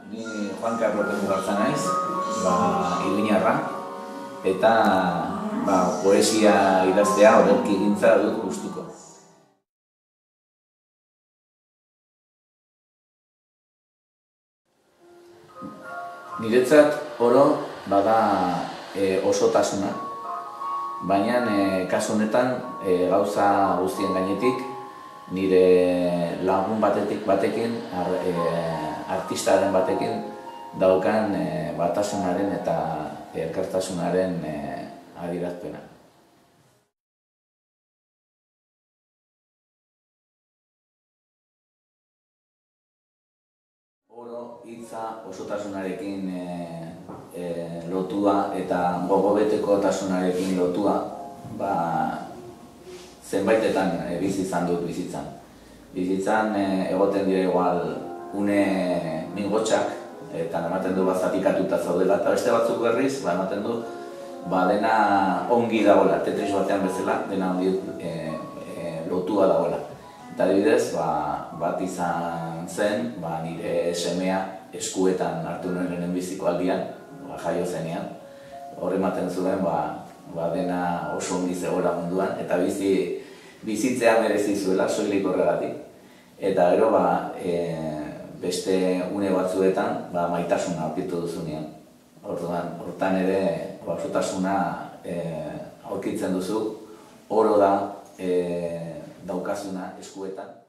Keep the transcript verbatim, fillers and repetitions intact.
Ni Juan Carlos Garza naiz, ba, iruñarra, eta ba, poesia idaztea olerkigintza dut gustuko. Niretzat oro bada e, osotasuna, baina e, kasu honetan e, gauza guztien gainetik nire lagun batetik batekin, ar, e, artistaren batekin daukan e, batasunaren eta elkartasunaren e, adierazpena. Oro hitza osotasunarekin e, e, lotua eta gogobetekotasunarekin lotua, ba, zenbaitetan e, bizi izan dut bizitzan. Bizitzan e, egoten dira igual une mingotxak, eta ematen du zatikatuta zaudela, eta beste batzuk berriz, ba, ematen du ba, dena ongi dagoela, Tetris batean bezala, dena ongi e, e, lotua dagoela. Eta adibidez, ba, bat izan zen, ba, nire semea eskuetan hartu nuen lehen biziko aldian, ba, jaio zenean. Hor ematen zuen, ba, ba, dena oso ongi zegoela munduan, eta bizi, bizitzea merezi zuela, soilik horregatik. Eta gero, ba, e, beste une batzuetan ba, maitasuna aurkitu duzunean. Orduan, hortan ere, ba, osotasuna e, aurkitzen duzu, oro da e, daukazuna eskuetan.